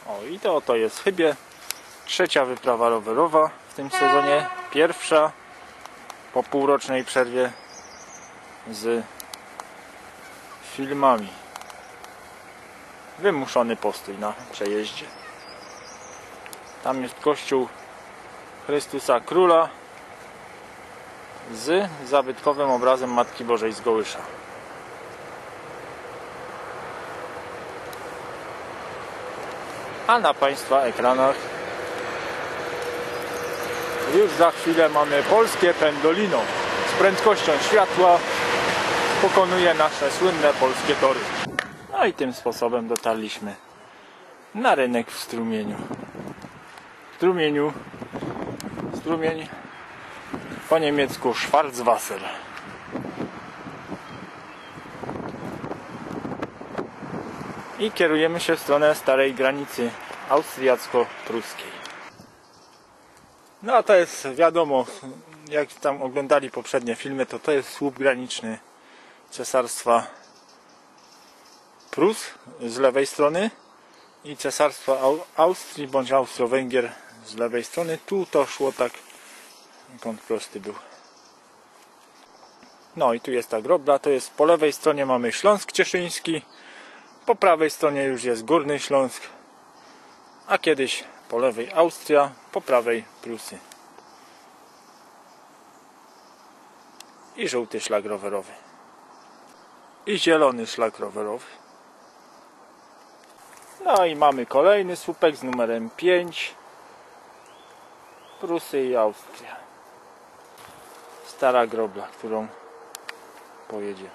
O, i to oto jest chyba trzecia wyprawa rowerowa w tym sezonie. Pierwsza po półrocznej przerwie z filmami. Wymuszony postój na przejeździe. Tam jest kościół Chrystusa Króla z zabytkowym obrazem Matki Bożej z Gołysza. A na Państwa ekranach już za chwilę mamy polskie Pendolino. Z prędkością światła pokonuje nasze słynne polskie tory. No i tym sposobem dotarliśmy na rynek w Strumieniu. Strumień po niemiecku Schwarzwasser. I kierujemy się w stronę starej granicy austriacko-pruskiej. No a to jest wiadomo, jak tam oglądali poprzednie filmy, to jest słup graniczny Cesarstwa Prus z lewej strony i Cesarstwa Austrii bądź Austro-Węgier z lewej strony. Tu to szło tak, kąt prosty był. No i tu jest ta grobla, to jest po lewej stronie mamy Śląsk Cieszyński, po prawej stronie już jest Górny Śląsk, a kiedyś po lewej Austria, po prawej Prusy. I żółty szlak rowerowy. I zielony szlak rowerowy. No i mamy kolejny słupek z numerem 5. Prusy i Austria. Stara grobla, którą pojedziemy.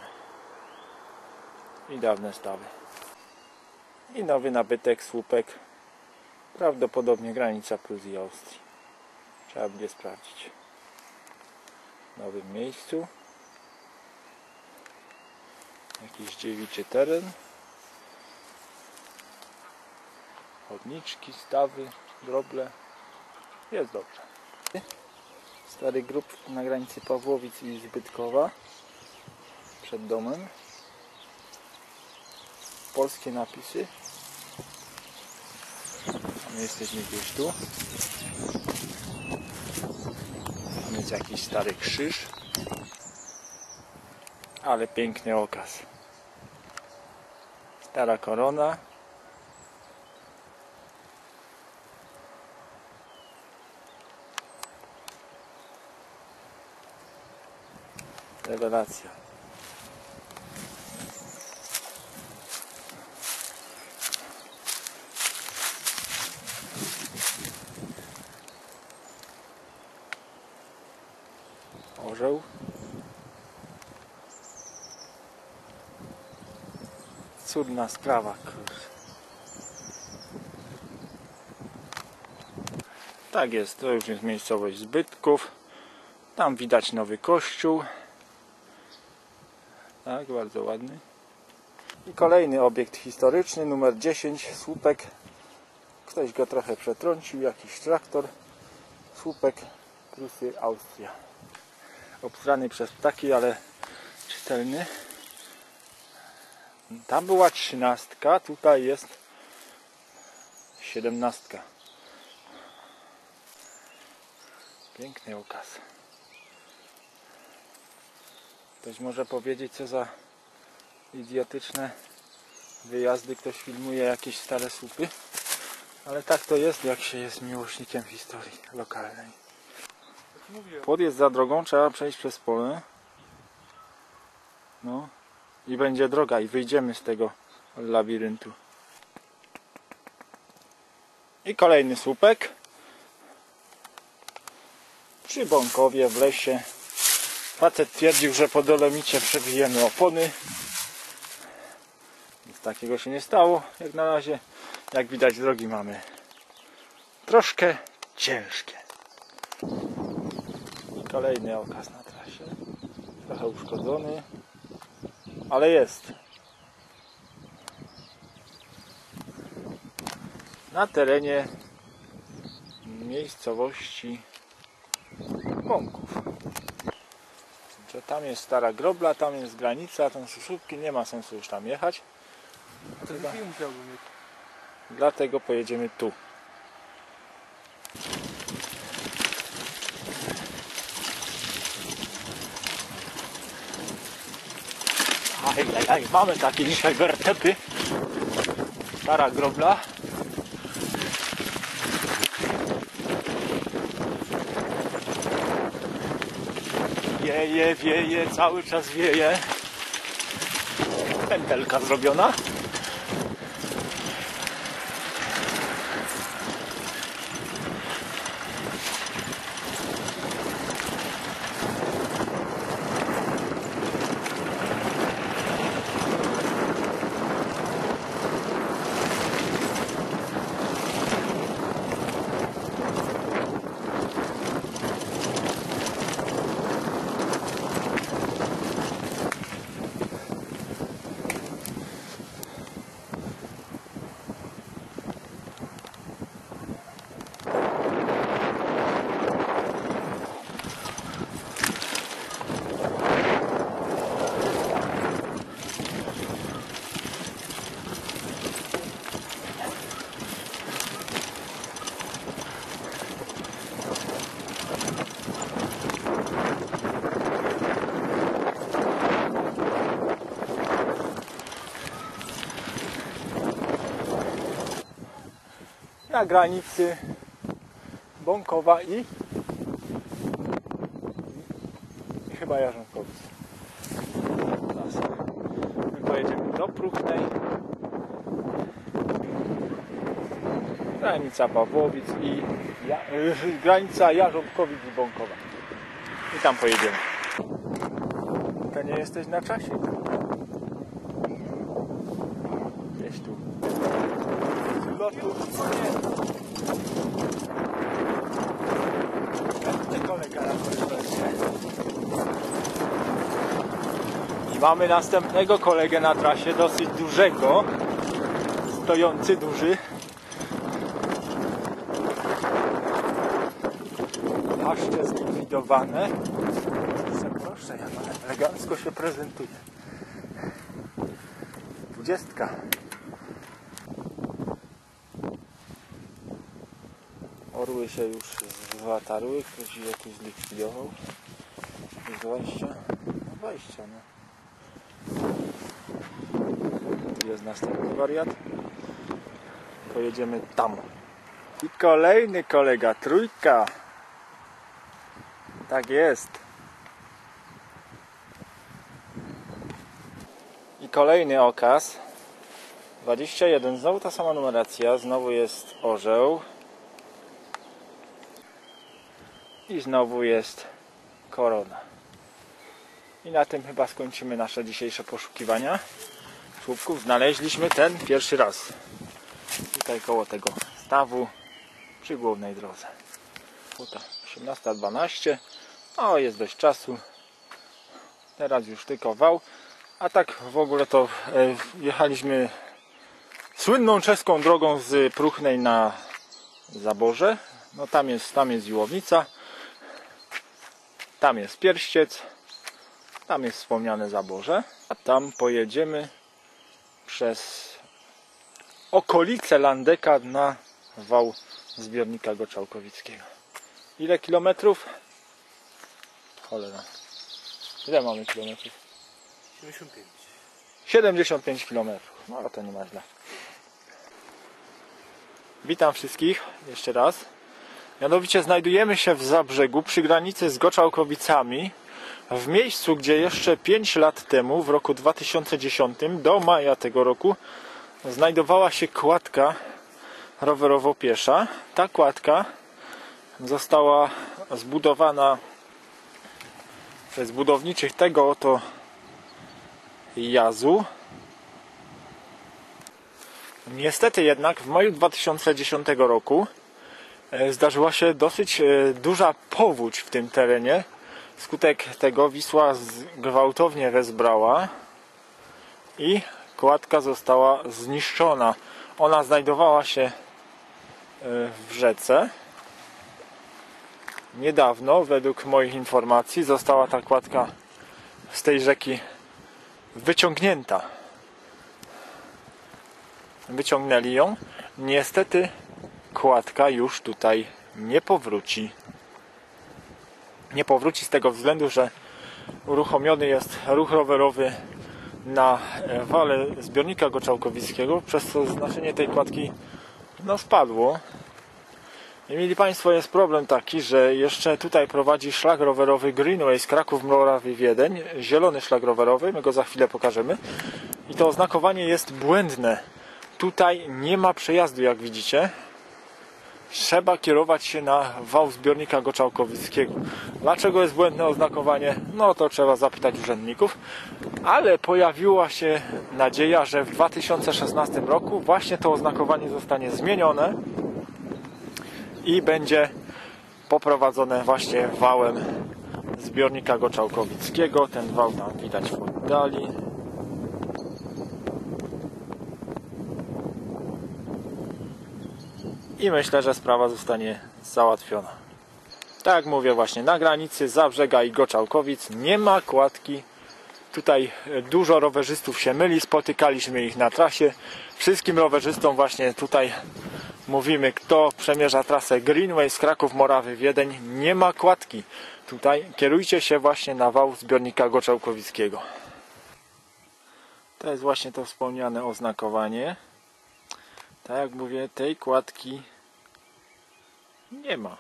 I dawne stawy. I nowy nabytek, słupek. Prawdopodobnie granica Prus i Austrii. Trzeba będzie sprawdzić. W nowym miejscu. Jakiś dziewiczy teren. Chodniczki, stawy, groble. Jest dobrze. Stary grób na granicy Pawłowic i Zbytkowa. Przed domem. Polskie napisy. My jesteśmy gdzieś tu. Tam jest jakiś stary krzyż. Ale piękny okaz. Stara korona. Rewelacja. Orzeł. Cudna sprawa. Tak jest, to już jest miejscowość Zbytków. Tam widać nowy kościół. Tak, bardzo ładny. I kolejny obiekt historyczny, numer 10, słupek. Ktoś go trochę przetrącił, jakiś traktor. Słupek Prusy, Austria. Obstrany przez ptaki, ale czytelny. Tam była 13, tutaj jest 17. Piękny okaz. Ktoś może powiedzieć, co za idiotyczne wyjazdy, ktoś filmuje jakieś stare słupy, ale tak to jest, jak się jest miłośnikiem historii lokalnej. Podjazd za drogą, trzeba przejść przez pole. No i będzie droga i wyjdziemy z tego labiryntu. I kolejny słupek. Przy Bąkowie w lesie. Facet twierdził, że po dolomicie przebijemy opony. Nic takiego się nie stało. Jak na razie, jak widać, drogi mamy troszkę ciężkie. I kolejny okaz na trasie. Trochę uszkodzony, ale jest. Na terenie miejscowości Bąków. Że tam jest stara grobla, tam jest granica, tam są słupki, nie ma sensu już tam jechać. Dlatego pojedziemy tu. Mamy takie dzisiaj wertepy. Stara grobla. Wieje, cały czas wieje. Pętelka zrobiona. Na granicy Bąkowa i chyba Jarząbkowic. My pojedziemy do Pruchnej. Granica Pawłowic i granica Jarząbkowic i Bąkowa. I tam pojedziemy. To nie jesteś na czasie? Gdzieś tu. Lotów co nie. Kolega na korytarzu. I mamy następnego kolegę na trasie, dosyć dużego. Stojący, duży. Paszcze zlikwidowane. Proszę, jak elegancko się prezentuje. 20. Orły się już zatarły, ktoś je tu zlikwidował. Jest wejścia. No wejścia, no. Tu jest następny wariat. Pojedziemy tam. I kolejny kolega, trójka. Tak jest. I kolejny okaz. 21. Znowu ta sama numeracja. Znowu jest orzeł. I znowu jest korona. I na tym chyba skończymy nasze dzisiejsze poszukiwania słupków. Znaleźliśmy ten pierwszy raz. Tutaj koło tego stawu przy głównej drodze. Tutaj 18:12. O, jest dość czasu. Teraz już tylko wał. A tak w ogóle to jechaliśmy słynną czeską drogą z Pruchnej na Zaborze. No tam jest Ziłownica. Tam jest Pierściec. Tam jest wspomniane Zaborze. A tam pojedziemy przez okolice Landeka na wał zbiornika Goczałkowickiego. Ile kilometrów? Cholera. Ile mamy kilometrów? 75. 75 kilometrów. No to nie ma źle. Witam wszystkich jeszcze raz. Mianowicie znajdujemy się w Zabrzegu przy granicy z Goczałkowicami, w miejscu, gdzie jeszcze 5 lat temu, w roku 2010, do maja tego roku, znajdowała się kładka rowerowo-piesza. Ta kładka została zbudowana przez budowniczych tego oto jazu. Niestety jednak w maju 2010 roku zdarzyła się dosyć duża powódź w tym terenie. Wskutek tego Wisła gwałtownie wezbrała i kładka została zniszczona. Ona znajdowała się w rzece. Niedawno, według moich informacji, została ta kładka z tej rzeki wyciągnięta. Wyciągnęli ją, niestety kładka już tutaj nie powróci. Nie powróci z tego względu, że uruchomiony jest ruch rowerowy na wale zbiornika Goczałkowickiego, przez co znaczenie tej kładki spadło. I mieli Państwo, jest problem taki, że jeszcze tutaj prowadzi szlak rowerowy Greenway z Kraków-Morawy-Wiedeń, zielony szlak rowerowy, my go za chwilę pokażemy. I to oznakowanie jest błędne. Tutaj nie ma przejazdu, jak widzicie. Trzeba kierować się na wał zbiornika Goczałkowickiego. Dlaczego jest błędne oznakowanie? No to trzeba zapytać urzędników. Ale pojawiła się nadzieja, że w 2016 roku właśnie to oznakowanie zostanie zmienione i będzie poprowadzone właśnie wałem zbiornika Goczałkowickiego. Ten wał tam widać w oddali. I myślę, że sprawa zostanie załatwiona. Tak jak mówię, właśnie na granicy Zabrzega i Goczałkowic nie ma kładki. Tutaj dużo rowerzystów się myli, spotykaliśmy ich na trasie. Wszystkim rowerzystom właśnie tutaj mówimy, kto przemierza trasę Greenway z Kraków-Morawy-Wiedeń, nie ma kładki. Tutaj kierujcie się właśnie na wał zbiornika Goczałkowickiego. To jest właśnie to wspomniane oznakowanie. Tak jak mówię, tej kładki nie ma.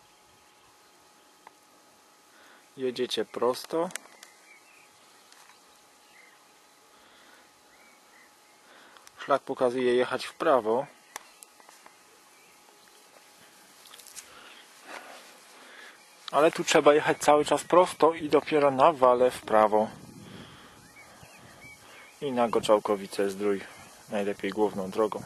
Jedziecie prosto. Szlak pokazuje jechać w prawo. Ale tu trzeba jechać cały czas prosto i dopiero na wale w prawo. I na Goczałkowice-Zdrój najlepiej główną drogą.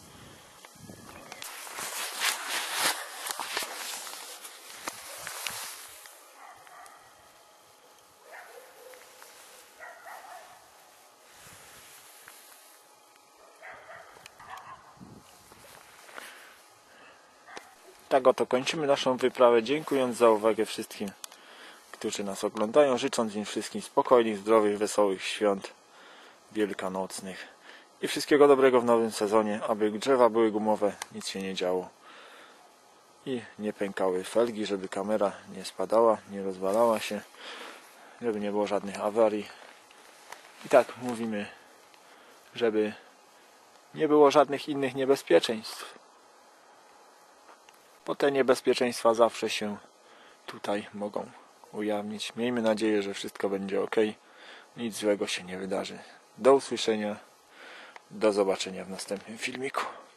Tak oto kończymy naszą wyprawę, dziękując za uwagę wszystkim, którzy nas oglądają, życząc im wszystkim spokojnych, zdrowych, wesołych świąt wielkanocnych i wszystkiego dobrego w nowym sezonie, aby drzewa były gumowe, nic się nie działo i nie pękały felgi, żeby kamera nie spadała, nie rozwalała się, żeby nie było żadnych awarii. I tak mówimy, żeby nie było żadnych innych niebezpieczeństw. Bo te niebezpieczeństwa zawsze się tutaj mogą ujawnić. Miejmy nadzieję, że wszystko będzie ok. Nic złego się nie wydarzy. Do usłyszenia. Do zobaczenia w następnym filmiku.